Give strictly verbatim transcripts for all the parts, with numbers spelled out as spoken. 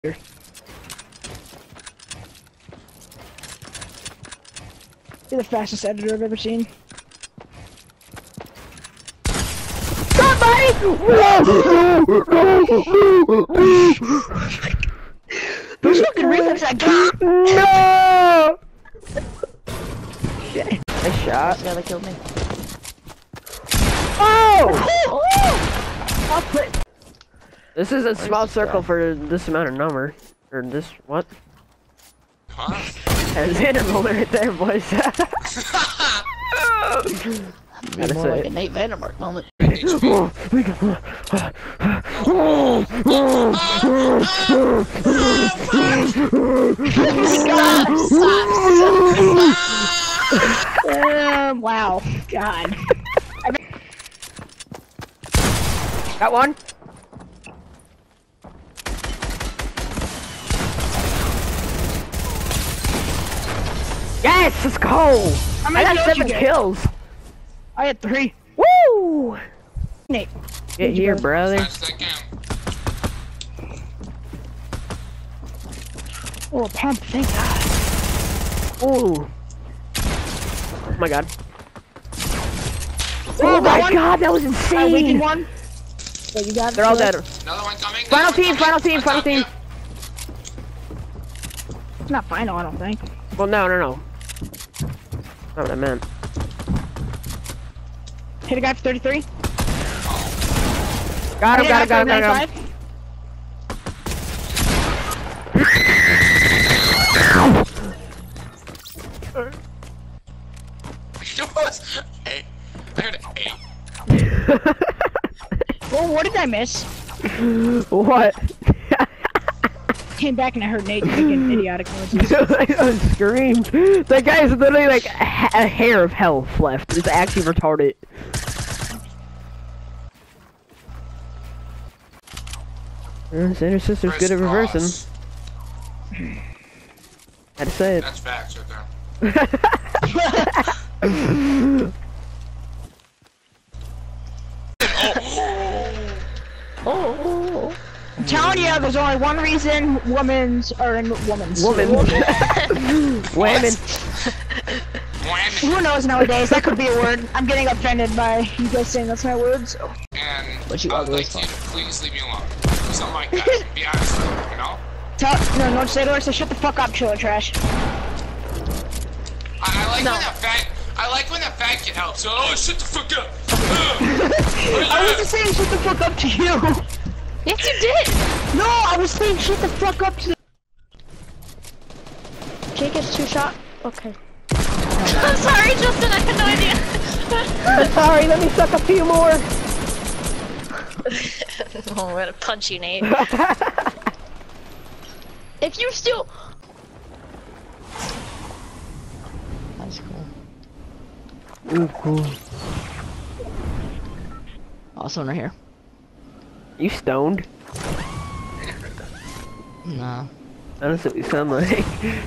You're the fastest editor I've ever seen. Somebody! Those fucking reflex I got! No! Shit. I shot. This guy that killed me. Oh! I'll put. This is a small circle for this amount of number. Or this, what? Huh? There's an interval right there, boys. Be more like a Nate Vandermark moment. um, wow. God. Got one. Yes, let's go! I'm I gonna got kill seven you. kills. I had three. Woo! Nate. Get here, brother. Oh, pump, thank God. Ooh. Oh my god. Oh, Oh my one. god, that was I insane! weakened one. Yeah, you got it. They're all dead. Another one coming. Final Another team, one final coming. team, final team. It's not final, I don't think. Well, no, no, no. Not what I meant. Hit a guy for thirty-three. Got him, Hit a got him, guy got him, for got him. ninety-five. It was eight. I heard eight. Well, what did I miss? What? Came back and I heard Nate making idiotic noises. I screamed. That guy is literally like a, ha a hair of health left. It's actually retarded. Uh, Sandra sister's good at reversing. Had to say it. That's facts right there. Oh. I'm telling you, there's only one reason women's are in women's. Woman. Women. Who knows nowadays? That could be a word. I'm getting offended by you guys saying that's my word. So. And But you I'd ugly like as you to fuck. please leave me alone. Something like that. Be honest, you know? Tell, no, no, say to her, say shut the fuck up, trailer trash. I, I like No. when that fat. I like when that fat kid helps. Oh, shut the fuck up. I wasn't saying shut the fuck up to you. Yes, you did. No, I was saying shut the fuck up to you. Jake is two shot. Okay. I'm sorry, Justin. I had no idea. I'm sorry, let me suck a few more. Oh, I'm gonna punch you, Nate. If you still. That's cool. Ooh, cool. Oh, someone right here. You stoned? Nah. That's what you sound like.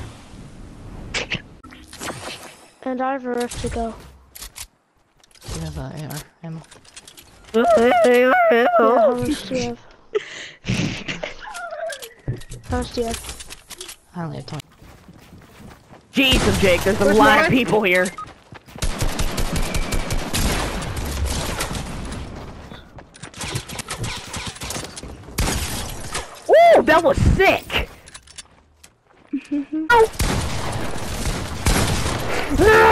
And I have a rift to go. You have uh, A R ammo. Yeah, how much do you have? How much do you have? I only have twenty. Jesus, Jake, there's a Where's lot Mark? of people here. Ooh, that was sick! Oh.